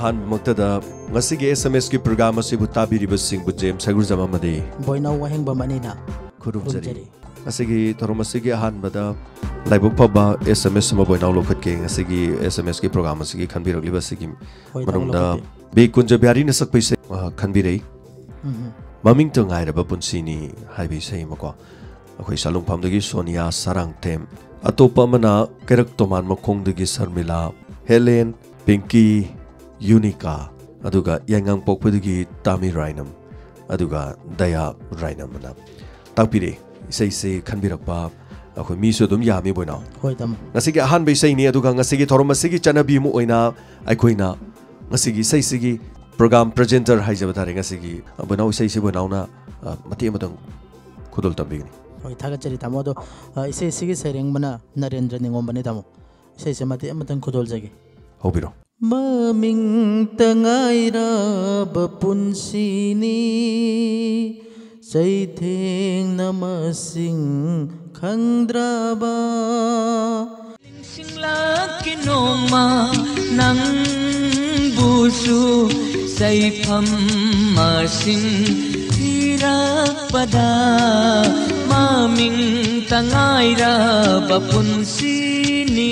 अहान मक्तदा ngasi SMS की program असिबु ताबिरिबा सिंह बुजेम सगुरजम अमदे बोइना वहेंग बमनीना खुरुमजरी असगी थरोमसिगी अहान बदा लाइबुक फबा SMS सम बोइना लोखत के ngasi SMS की प्रोग्राम असगी खनबिरगलिबा सिगी मनोंदा बे कुंज ब्यारी न सकपैसे खनबिरै ममिंग तो गायरबा पुनसिनी हाइबे सैमको अखोई सालुंगफामदगी सोनिया सारांगतेम अतोपा मना केरक तोमान मखोंदगी शर्मिला हेलेन पिंकी यूनिका अदुगा यांगांग पोकपदगी तामी राइनम अदुगा दया राइनम मना ताकपिरे इसे इसे खनबिरकपा अखोई मीसु दुम यामी बोइना होय तम ngasiगी ahan be saini aduga ngasigi thoromasigi chanabi mu oina aikoina ngasigi saisigi program presenter haijaba tare ngasigi bonau saisi bonauna mati amadang khudol tambigni होय थागा चरी तामो दो इसे सिगी सेरेंग बना नरेंद्र निंगोम बने तामो इसे से मते अमतंग खुदोल जगे होबिरो ममिंग तंगाइरा बपुनसिनी सैथेंग नमसिंग खंद्राबा सिंगला के नोमा नंग बुसु सैफम मासिंग हिरा पदा मामिंग तंगाइरा बपुनसिनी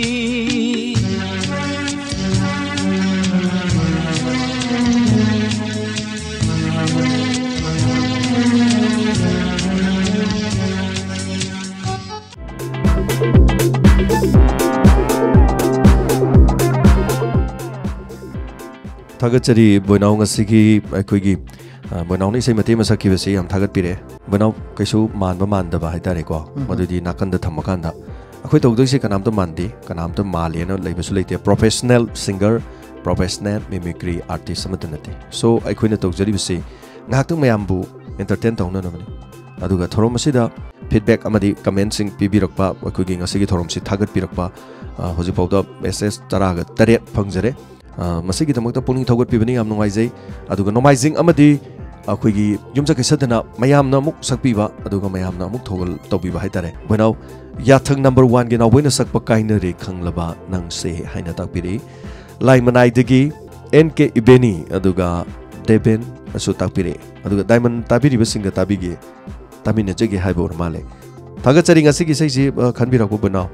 थागतचरी बोइनाव ngasiगी अखोइगी बोइनावनि सै मते मसकी बसे हम थागत पिरे बोइनाव कैसु मानबा मानदबा हाइतारे को मदुदि नाकंद थमकांदा अखोइ तौदोइसे कनामतो मानदि कनामतो मालेनो लैबसु लैते professional singer professional mimicry artist समतनते सो अखोइना तौजरि बसे ngahak mayambu entertain tawna namani aduga thorom asida feedback amadi comment sing pibirakpa akoigi ngasigi thorom si thagat pirakpa hoji pawda ss taraga taret phangjare masigi damakta puning thogot pibani yam nungaijai aduga nomaijing amadi akoigi yumja kaisadana mayamna muk sakpiba aduga mayamna muk thogol tawbiba haitare boinaw yathang number 1 gi naw boina sakpa kaina re khanglaba nang se haina takpiri laimanai degi nk ibeni aduga deben asu takpire aduga diamond tabiriba singa tabigi tamina jege haibo male thagachari ngasigi saisi khanbirakbo boinaw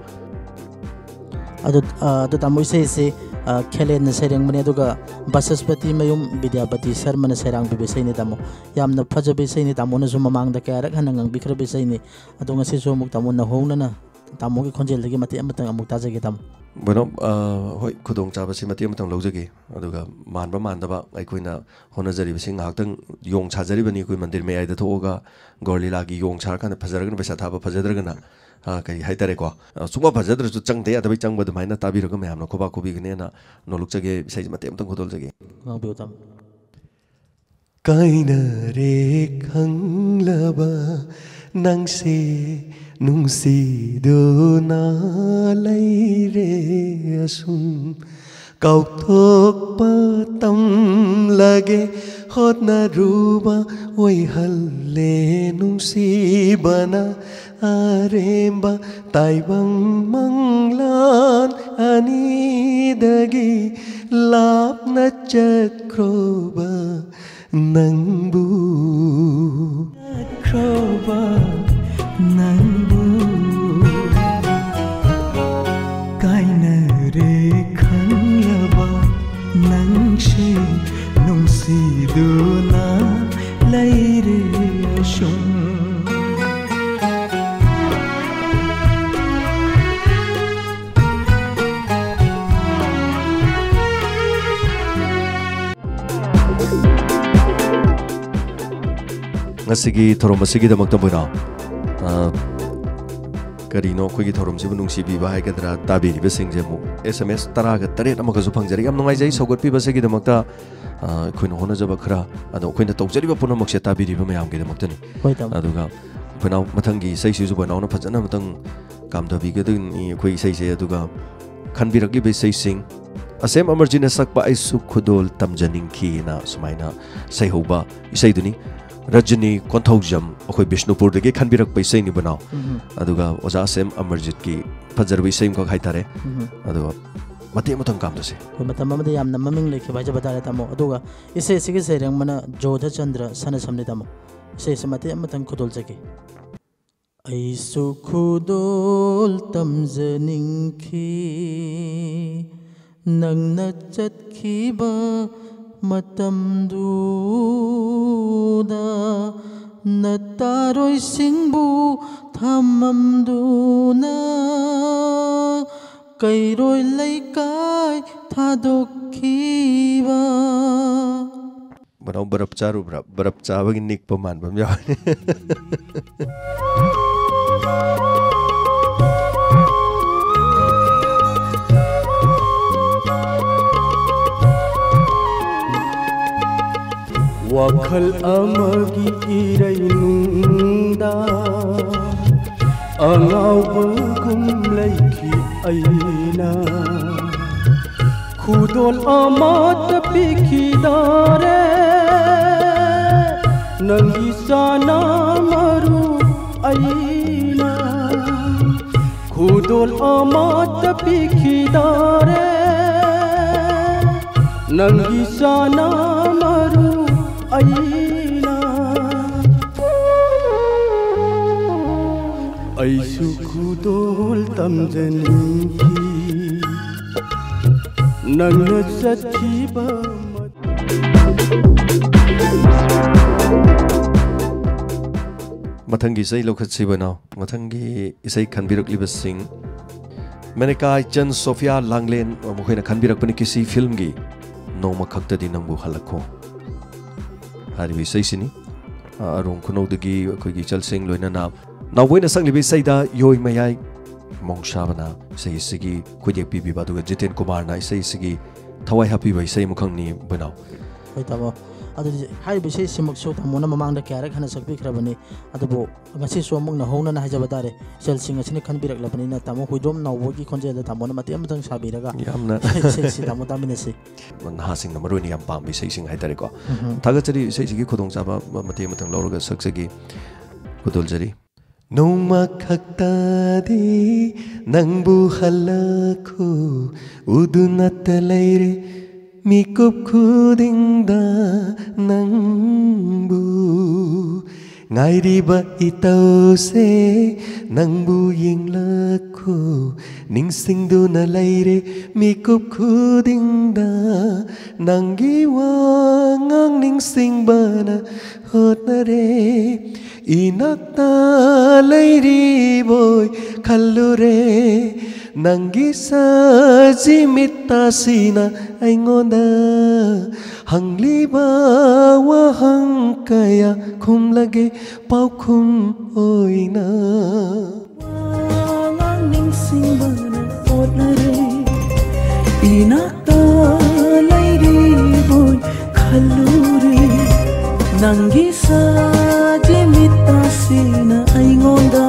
adu tamu se खेलेन सेरेंग मने दुगा बसस्पति मयुम विद्यापति शर्मा सेरांग बिबे सैने तामो यामना फजबे सैने तामो न सु ममांग the कयारक हनंग बिखरबे सैने अदो ngasi सु मुक तामो न होंगना तामो के खोंजेल दगे मते अमतंग अमुक ताजगे तामो बोनो होय खुदोंग चाबसे मते अमतंग लौजगे अदुगा मानबा मानदबा आइकोइना होनजरिबे सिंग हाक्तंग योंग छाजरिबनी कोइ मंदिर मे आइदा थोगा गोरलीलागी योंग छारकान फजरगन पैसा थाबा फजदरगना कई हाइतारे को सुमा फजद्रसु चंगते अदबै चंगबद माइना ताबिरग मैमना खोबा खोबिगनेना नोलुकजगे सै मते अमतंग खुदोल जगे गांबियोतम काइना रे खंगलबा नंगसे नुंगसिदोना लैरे असुम काउथोकपा तम लगे होतना रुबा ओइ हल्ले नुंगसिबना aremba taibang manglan anidagi lapna chakroba nangbu chakroba nangbu kaina re khanglaba nangshi nungsiduna laire ashum ngasigi thorom asigi damakta boina karino khoigi thorom sibu nungsi bi ba haikadra tabiri be singje mu sms taraga taret amaka su phangjari yam nungai jai sogot pi ba sigi damakta khoina hona jaba khara ado khoina tawjari ba punamak se tabiri ba mayam gi damakta ni aduga khoina mathangi sai si ju boina na phajana matang kamdabi ge ni khoi sai se aduga khanbiragi be sai sing asem amarjina sakpa aisu khudol tamjaning khi na sumaina sai hoba isai duni Rajni Konthoujam अखोई बिष्णुपुर दगे खनबिरक पैसै नि बनाओ अदुगा ओजा same Amarjit की फजर बिसैम को खाइतारे अदुगा ꯃꯇꯦꯛ ꯑꯃꯇꯪ ꯀꯥꯝꯗꯁꯦ ꯃꯇꯝ ꯑꯃꯗ ꯌꯥꯝꯅ ꯃꯃꯤꯡ ꯂꯩꯈꯤꯕ ꯍꯥꯏꯖꯕ ꯇꯥꯔꯦ ꯇꯥꯃꯣ ꯑꯗꯨꯒ ꯏꯁꯩꯁꯤꯒꯤ ꯁꯩꯔꯦꯡꯕꯅ ꯖꯣꯙ ꯆꯟꯗ꯭ꯔ ꯁꯅꯁꯝꯅꯤ ꯇꯥꯃꯣ ꯏꯁꯩꯁꯤ ꯃꯇꯦꯛ ꯑꯃꯇꯪ ꯈꯨꯗꯣꯜꯖꯒꯦ ꯑꯩꯁꯨ ꯈꯨꯗꯣꯜ ꯇꯝꯖꯅꯤꯡꯈꯤ ꯅꯪꯅ ꯆꯠꯈꯤꯕ ꯃꯇꯝꯗꯨꯗ ꯅꯇꯥꯔꯣꯏꯁꯤꯡꯕꯨ ꯊꯝꯃꯝꯗꯨꯅ ꯀꯩꯔꯣꯏ ꯂꯩꯀꯥꯏ ꯊꯥꯗꯣꯛꯈꯤꯕ ꯕꯅꯥꯎ ꯕꯔꯞ ꯆꯥꯔꯨꯕ꯭ꯔꯥ ꯕꯔꯞ ꯆꯥꯕꯒꯤ ꯅꯤꯛꯄ ꯃꯥꯟꯕ ꯑꯃ ꯌꯥꯎꯋꯦ ꯋꯥꯈꯜ ꯑꯃꯒꯤ ꯏꯔꯩꯅꯨꯡꯗ ꯑꯉꯥꯎꯕꯒꯨꯝ ꯂꯩꯈꯤ ꯑꯩꯅ ꯈꯨꯗꯣꯜ ꯑꯃꯠꯇ ꯄꯤꯈꯤꯗꯥꯔꯦ ꯅꯪꯒꯤ ꯆꯥꯅ ꯃꯔꯨ ꯑꯩꯅ ꯈꯨꯗꯣꯜ ꯑꯃꯠꯇ ꯄꯤꯈꯤꯗꯥꯔꯦ ꯅꯪꯒꯤ ꯆꯥꯅ ꯃꯔꯨ ꯑꯩꯅ ꯑꯩꯁꯨ ꯈꯨꯗꯣꯜ ꯇꯝꯖꯅꯤꯡꯈꯤ ꯅꯪꯅ ꯆꯠꯈꯤꯕ ꯃꯊꯪꯒꯤ ꯏꯁꯩ ꯂꯧꯈꯠꯁꯤꯕꯅꯣ ꯃꯊꯪꯒꯤ ꯏꯁꯩ ꯈꯟꯕꯤꯔꯛꯂꯤꯕꯁꯤꯡ ꯃꯦꯅꯤꯀꯥ ꯏꯆꯟ ꯁꯣꯐꯤꯌꯥ ꯂꯥꯡꯂꯦꯟ ꯃꯈꯣꯏꯅ ꯈꯟꯕꯤꯔꯛꯄꯅꯤ ꯀꯤꯁꯤ ꯐꯤꯜꯝꯒꯤ ꯅꯣꯡꯃ ꯈꯛꯇꯗꯤ ꯅꯪꯕꯨ ꯍꯜꯂꯛꯈꯣ ꯍꯥꯏꯔꯤꯕ ꯏꯁꯩꯁꯤꯅꯤ ꯑꯔꯣꯡ ꯈꯨꯅꯧꯗꯒꯤ ꯑꯩꯈꯣꯏꯒꯤ ꯏꯆꯜꯁꯤꯡ ꯂꯣꯏꯅꯅ ꯅꯥꯎꯕꯣꯏꯅ ꯁꯛꯂꯤꯕ ꯏꯁꯩꯗ ꯌꯣꯏ ꯃꯌꯥꯏ ꯃꯣꯡꯁꯥꯕꯅ ꯏꯁꯩ ꯑꯁꯤꯒꯤ ꯈꯨꯠꯌꯦꯛ ꯄꯤꯕꯤꯕ ꯑꯗꯨꯒ ꯖꯤꯇꯦꯟ ꯀꯨꯃꯥꯔꯅ ꯏꯁꯩ ꯑꯁꯤꯒꯤ ꯊꯋꯥꯏ ꯍꯥꯞꯄꯤꯕ ꯏꯁꯩ ꯑꯃꯈꯛꯅꯤ ꯕꯅꯥꯎ ꯍꯣꯏ ꯇꯥꯃꯣ ꯑꯗꯨꯗꯤ ꯍꯥꯏꯔꯤꯕ ꯏꯁꯩꯁꯤꯃꯛꯁꯨ ꯇꯥꯃꯣꯅ ꯃꯃꯥꯡꯗ ꯀꯌꯥꯔꯛ ꯍꯟꯅ ꯁꯛꯄꯤꯈ꯭ꯔꯕꯅꯤ ꯑꯗꯨꯕꯨ ꯉꯁꯤꯁꯨ ꯑꯃꯨꯛ ꯍꯧꯅꯅ ꯍꯥꯏꯖꯕ ꯇꯥꯔꯦ ꯏꯆꯜꯁꯤꯡ ꯑꯁꯤꯅ ꯈꯟꯕꯤꯔꯛꯂꯕꯅꯤꯅ ꯇꯥꯃꯣ ꯍꯨꯏꯗ꯭ꯔꯣꯝ ꯅꯥꯎꯕꯒꯤ ꯈꯣꯟꯖꯦꯜꯗ ꯇꯥꯃꯣꯅ ꯃꯇꯦꯛ ꯑꯃꯇꯪ ꯁꯥꯕꯤꯔꯒ ꯌꯥꯝꯅ ꯏꯁꯩꯁꯤ ꯇꯥꯃꯣ ꯇꯥꯃꯤꯟꯅꯁꯤ ꯅꯍꯥꯁꯤꯡꯅ ꯃꯔꯨꯑꯣꯏꯅ ꯌꯥꯝ ꯄꯥꯝꯕ ꯏꯁꯩꯁꯤꯡ ꯍꯥꯏꯇꯥꯔꯦꯀꯣ ꯊꯥꯒꯠꯆꯔꯤ ꯏꯁꯩꯁꯤꯒꯤ ꯈꯨꯗꯣꯡꯆꯥꯕ ꯃꯇꯦꯛ ꯑꯃꯇꯪ ꯂꯧꯔꯒ ꯁꯛꯆꯒꯤ ꯈꯨꯗꯣꯜꯖꯔꯤ ꯅꯣꯡꯃ ꯈꯛꯇꯗꯤ ꯅꯪꯕꯨ ꯍꯜꯂꯛꯈꯣ ꯎꯗꯨꯅꯇ ꯂꯩꯔꯦ ꯃꯤꯀꯨꯞ ꯈꯨꯗꯤꯡꯗ ꯅꯪꯕꯨ ꯉꯥꯏꯔꯤꯕ ꯏꯇꯧꯁꯦ ꯅꯪꯕꯨ ꯌꯦꯡꯂꯛꯈꯣ ꯅꯤꯡꯁꯤꯡꯗꯨꯅ ꯂꯩꯔꯦ ꯃꯤꯀꯨꯞ ꯈꯨꯗꯤꯡꯗ ꯅꯪꯒꯤ ꯋꯥꯉꯥꯡ ꯅꯤꯡꯁꯤꯡꯕꯅ ꯍꯣꯠꯅꯔꯦ 이낙다 레이리보이 칼루레 난기 사지 미따시나 아잉오나 항리바와 항까야 쿰라게 빠쿰 오이나 ningsing바나 오나레 이낙다 레이리보이 칼루레 난기 사지 미따시나 아잉온다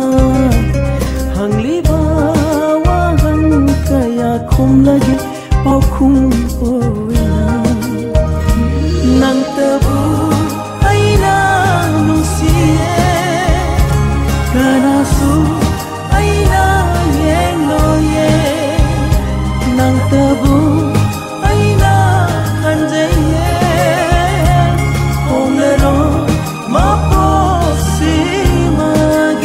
항리바와 항까야 쿰라게 빠쿰 오이나 낭떠부 아이나 농시에 가나수 아이나 옌로에 낭떠부 아이나 간제에 오늘로 맛보시마게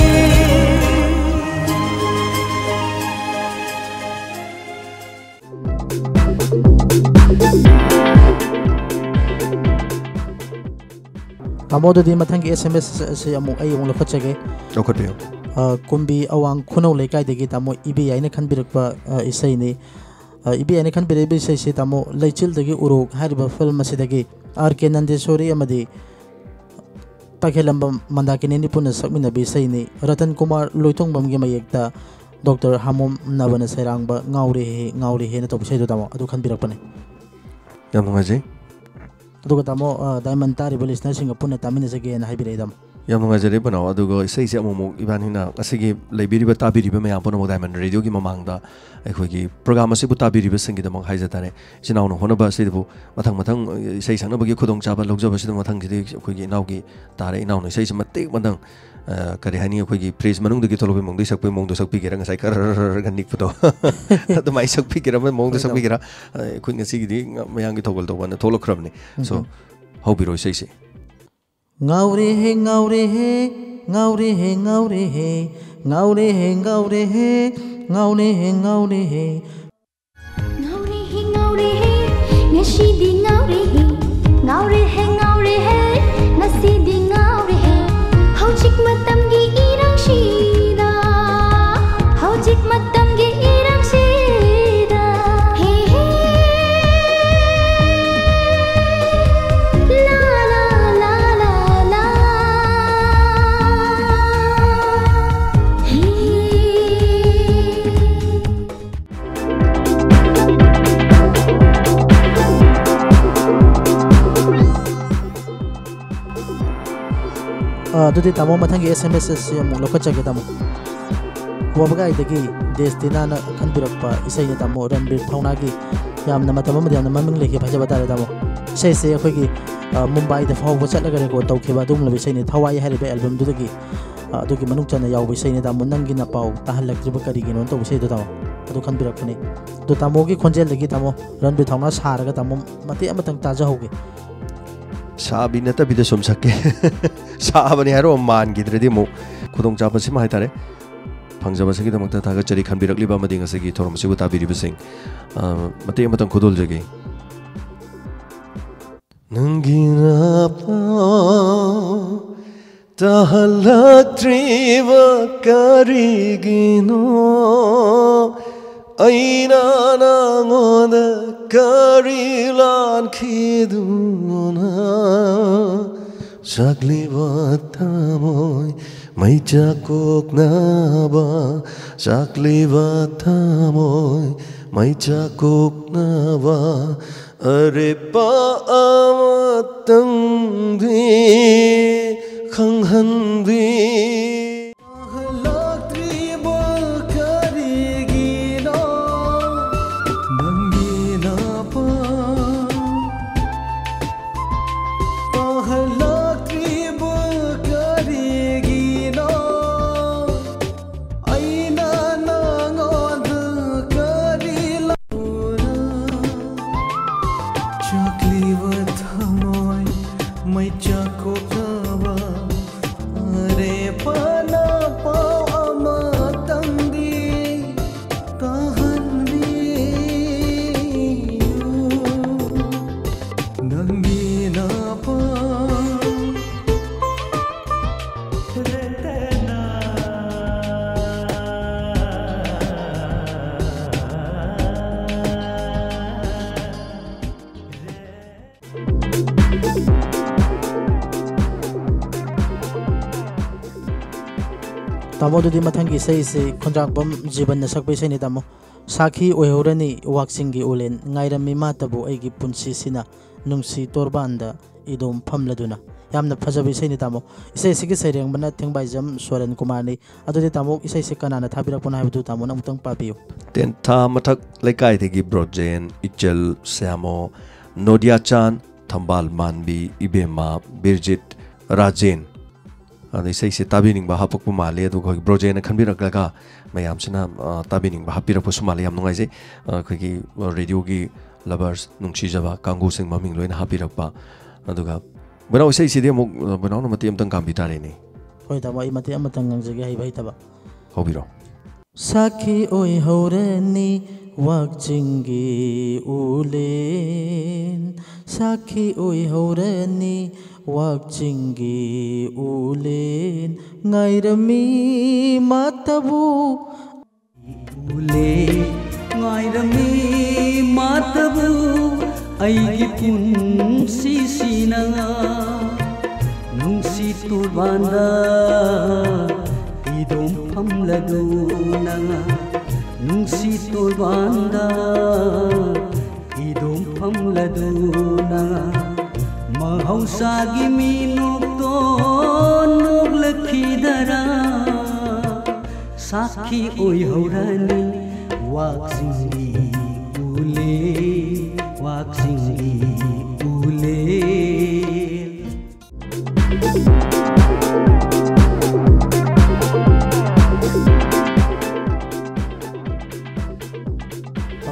ꯇꯥꯃꯣꯗꯗꯤ ꯃꯊꯪꯒꯤ SMS ꯑꯁꯤ ꯑꯃꯨꯛ ꯂꯧꯈꯠꯆꯒꯦ ꯂꯧꯈꯠꯄꯤꯌꯨ ꯀꯨꯝꯕꯤ ꯑꯋꯥꯡ ꯈꯨꯅꯧ ꯂꯩꯀꯥꯏꯗꯒꯤ ꯇꯥꯃꯣ ꯏꯕꯤ ꯌꯥꯏꯅ ꯈꯟꯕꯤꯔꯛꯄ ꯏꯁꯩꯅꯤ ꯏꯕꯤ ꯌꯥꯏꯅ ꯈꯟꯕꯤꯔꯛꯏꯕ ꯏꯁꯩꯁꯤ ꯇꯥꯃꯣ ꯂꯩꯆꯤꯜꯗꯒꯤ ꯎꯔꯣꯛ ꯍꯥꯏꯔꯤꯕ ꯐꯤꯜꯝ ꯑꯁꯤꯗꯒꯤ R.K. ꯅꯟꯗꯦꯁꯣꯔꯤ ꯑꯃꯗꯤ ꯇꯈꯦꯜꯂꯝꯕꯝ ꯃꯟꯗꯥꯀꯤꯅꯤꯅꯤ ꯄꯨꯟꯅ ꯁꯛꯃꯤꯟꯅꯕ ꯏꯁꯩꯅꯤ ꯔꯇꯟ ꯀꯨꯃꯥꯔ ꯂꯣꯏꯊꯣꯡꯕꯝꯒꯤ ꯃꯌꯦꯛꯇ ꯗꯣꯛꯇꯔ ꯍꯥꯃꯣꯝ ꯅꯕꯅ ꯁꯩꯔꯥꯡꯕ ꯉꯥꯎꯔꯦ ꯍꯦꯅ ꯇꯧꯕ ꯏꯁꯩꯗꯣ ꯇꯥꯃꯣ ꯑꯗꯨ ꯈꯟꯕꯤꯔꯛꯄꯅꯤ ꯌꯥꯝ ꯅꯨꯡꯉꯥꯏꯖꯩ ꯑꯗꯨꯒ ꯇꯥꯃꯣ ꯗꯥꯏꯃꯟ ꯇꯥꯔꯤꯕ ꯂꯤꯁꯅꯔꯁꯤꯡꯒ ꯄꯨꯟꯅ ꯇꯥꯃꯤꯟꯅꯖꯒꯦꯅ ꯍꯥꯏꯕꯤꯔꯛꯏ ꯇꯥꯃꯣ ꯌꯥꯝ ꯅꯨꯡꯉꯥꯏꯖꯔꯦ ꯕꯅꯥꯎ ꯑꯗꯨꯒ ꯏꯁꯩꯁꯦ ꯑꯃꯨꯛ ꯏꯕꯥꯅꯤꯅ ꯉꯁꯤꯒꯤ ꯂꯩꯕꯤꯔꯤꯕ ꯇꯥꯕꯤꯔꯤꯕ ꯃꯌꯥꯝ ꯄꯨꯝꯅꯃꯛ ꯗꯥꯏꯃꯟ ꯔꯦꯗꯤꯑꯣꯒꯤ ꯃꯃꯥꯡꯗ ꯑꯩꯈꯣꯏꯒꯤ ꯄ꯭ꯔꯣꯒ꯭ꯔꯥꯝ ꯑꯁꯤꯕꯨ ꯇꯥꯕꯤꯔꯤꯕꯁꯤꯡꯒꯤꯗꯃꯛ ꯍꯥꯏꯖ ꯇꯥꯔꯦ ꯏꯆꯤꯟꯅꯥꯎꯅ ꯍꯣꯠꯅꯕ ꯑꯁꯤꯗꯕꯨ ꯃꯊꯪ ꯏꯁꯩ ꯁꯛꯅꯕꯒꯤ ꯈꯨꯗꯣꯡꯆꯥꯕ ꯂꯧꯖꯕꯁꯤꯗ ꯃꯊꯪꯁꯤꯗꯤ ꯑꯩꯈꯣꯏꯒꯤ ꯏꯅꯥꯎꯒꯤ ꯇꯥꯔꯦ ꯏꯅꯥꯎꯅ ꯏꯁꯩꯁꯤ ꯃꯇꯦꯛ ꯃꯇꯪ kari hani akhoi praise manung dagi tholobe mongdai sakpe mongdo sakpi gera ngasai kar ganik photo adumai sakpi gera mongdo sakpi gera khoi ngasi gi mayang gi thogol to wana tholo khrabni so how biro sei se ngaure he ngaure he ngaure he ngaure he ngaure he ngaure he ngaure he ngaure he ngaure he ngaure he ngasi di ngaure he ngaure he ngaure he ngasi di ngaure he hojik matam gi irang shida hojik matam gi irang shida he he la la la la la he adudi tamo mathangi SMS se amuk lokachage tamo wabagai dagi destina na khanbirakpa isai ni tamo ranbir thauna gi yamna matama madiyamna maming lekhi phajaba tare tamo sei se akhoi Mumbai da fawba chatlaga record tawkhiba dum labi sei ni thawai haribe album du dagi adugi manung chana yawbi sei ni tamo nangi na pau tahalaktriba kari gi non to sei do tamo adu khanbirakni do tamo gi khonjel dagi tamo ranbir thauna saraga tamo mati amatang taja hoge sabi nata bida som sakke saabani haro man gidredi mo khudong chapa sima hai tare phangjaba sagi damakta thaga chari khanbirakli ba mading asagi thorom sibu tabiri bising mate matang khudol jage nangina pa tahalaktriva karigino aina nangoda karilan khiduna sakliwa tamoy mai chakok na ba sakliwa tamoy mai chakok na ba are pa amatang di khanghan di tamo dudi mathangi sei se khonjangpam jiban na sakpai sei ni tamo sakhi oihorani waksingi ulen ngairami matabu aigi punsi sina nungsi torbanda idom phamladuna yamna phajabi sei ni tamo isai sigi saireng bana thengbai jam soren kumar ni adudi tamo isai se kanana thabirak pona habdu tamo namutang papiyo ten tha mathak laikai thegi brojen ichel samo nodia chan thambal manbi ibema birjit rajen ani sei se tabining ba hapuk male adu khoi brojen khanbirak laga mayam sina tabining ba hapirak pu sumale yam nungai je khoi radio gi lovers nungsi jaba kangu sing maming loina hapirak ba aduga banau sei se de mo banau no mati amtang kam bitare ni hoi tamo I mati amatang ngangjage hai bai taba hobiro sakhi oi horani wakchingi ulen sakhi oi horani wakchingi ulen ngairami matabu ule ngairami matabu aigi punsi sina nungsi turbanda idom phamladuna nungsi turbanda idom phamladuna mahausagi minukto nuglakidara sakhi oihorani waksingi ule waksingi ule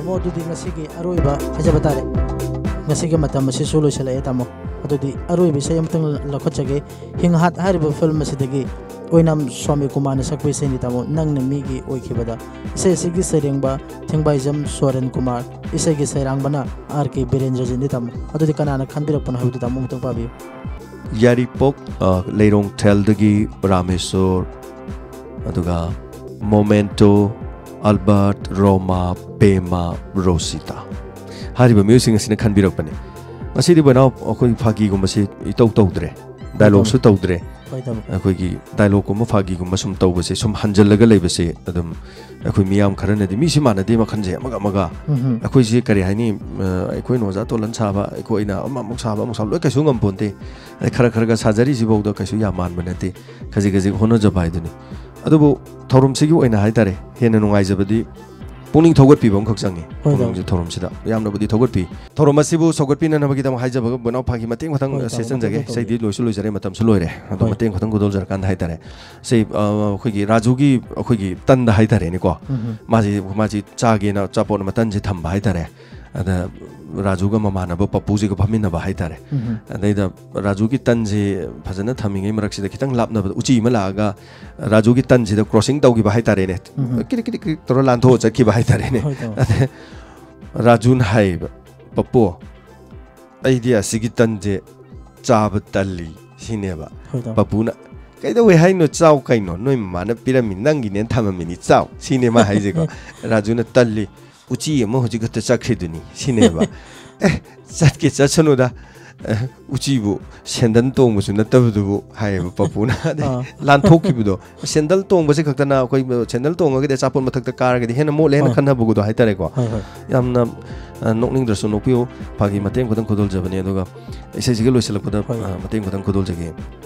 tamo adudi ngasigi aroiba hajaba tare ngasigi matam asi solo sala tamo adudi aroiba isai amtang lakhotjage hinghat hariba film asidagi oinam Swami Kumar na sakwe sai ni tamo nang na migi oikhibada isai sigi serengba thingbaijam Soren Kumar isai gi sairang bana RK Birendra jin tamo adudi kanana khanbirakpana habidu tamo mutang pabi Yaripok Leirong Teldagi Ramesor aduga Momento Albert Roma Pema Rosita hariba music asina khanbirakpani masidi banao akoi phagi gumasi itau tawdre dialogue su tawdre akoi gi dialogue ko phagi gum sum tawbase sum hanjalaga leibase adum akoi miyam kharana di misi mana de makhanje amaga akoi ji kari haini akoi noja tolan saba akoi na amamuk saba amuk sab loi kaisu ngam ponte khara khara ga sajari ji bawda kaisu ya man banate khaji khaji hono jabai duni adubu thorum sigi oina haitare hena nungai jabadi puning thogot pi bam khaksangi puning ji thorum sida yamna budi thogot pi thorum asibu sogot pi na nabagi dam haija bag banau phagi mateng matang session jage sei di loisu loijare matam su loire adu mateng khatang godol jar kan haitare sei khoi raju gi khoi gi tan da haitare ni ko maji chage na chapon matan ji thamba haitare ada Raju ga mamana ba papu ji ga phamina ba haitare adai da Raju gi tan ji phajana thaminge marak sida kitang lapna uchi mala ga Raju gi tan ji da crossing tau gi ba haitare ne kiri tor lan tho chaki ba haitare ne Rajun hai papu idea sigi tan je chab tali sine ba papu na kai da we hai no chau kai no noi mana pyramid nang gi nen thamami ni chau sine ma hai je ko Raju na tali uchi mo hoji gata chakriduni sineba satke chachanu uchi bu sendal tong bu na tabu hai papuna lan thokki bu do sendal tong bu se khakta koi sendal tong ga de chapon mathak ta kar ga de hena mo le na khanna bu do hai tare ko yamna nokning drasu nokpio phagi mateng kodang kodol jabani aduga isai sigi loisalak pada mateng kodang kodol jage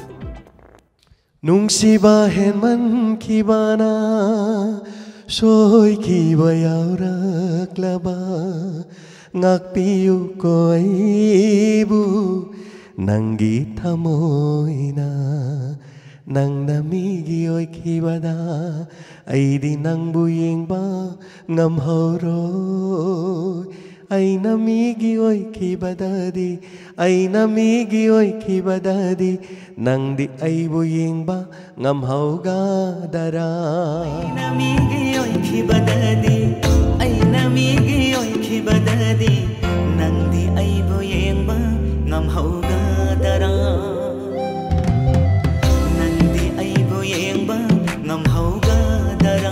nungsiba henman kibana Soy kiba yauraklaba ngakpiu koibu nangi thamoina nang namigi oi kibada aidi nangbu yengba ngamhoro ai namigi oi kibadadi ai namigi oi kibadadi nangdi aibu yengba ngamhauga dara ai namigi oi kibadadi ai namigi oi kibadadi nangdi aibu yengba ngamhauga dara nangdi aibu yengba ngamhauga dara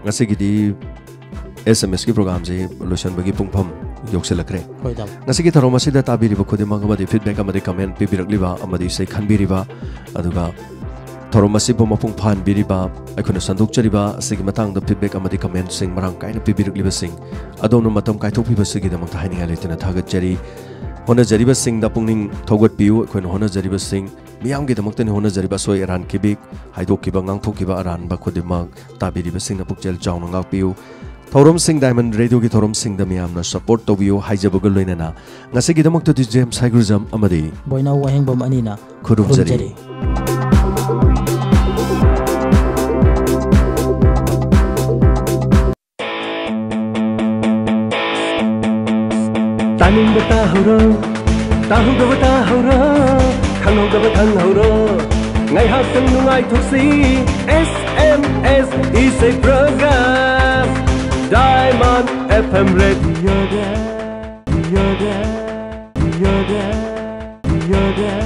ngasigi SMS ki program je lotion bagi pungpham yokselakre hoi dam ngasigi tharom asida tabiriba khudimang amadi feedback amadi comment pibirakliba amadi sei khanbiriba aduga tharom asibo mapung phan biriba akhuna sandukchariba asigi matang da feedback amadi comment sing marang kaina pibirakliba sing adonu matam kaithokpiba sigi damang thaini aletina thagat jari hona jariba sing da pungning thogot piu akhuna hona jariba sing miyam gi damak tani hona jariba soi aran kibik haidok kiba ngang thokiba aran ba khudimang tabiriba sing na pukjel chaung ngak piu Thorom Singh Diamond Radio ki Thorom Singh da miyam na support to biyo haijabaga loinana ngasi gi damak to di James Saigurjam amadi boina waheng bom anina khurub jari Taning batahuro tahuga batahuro khanghoga bathanguro ngai hak tang nungai thosi SMS is a program Diamond FM Radio,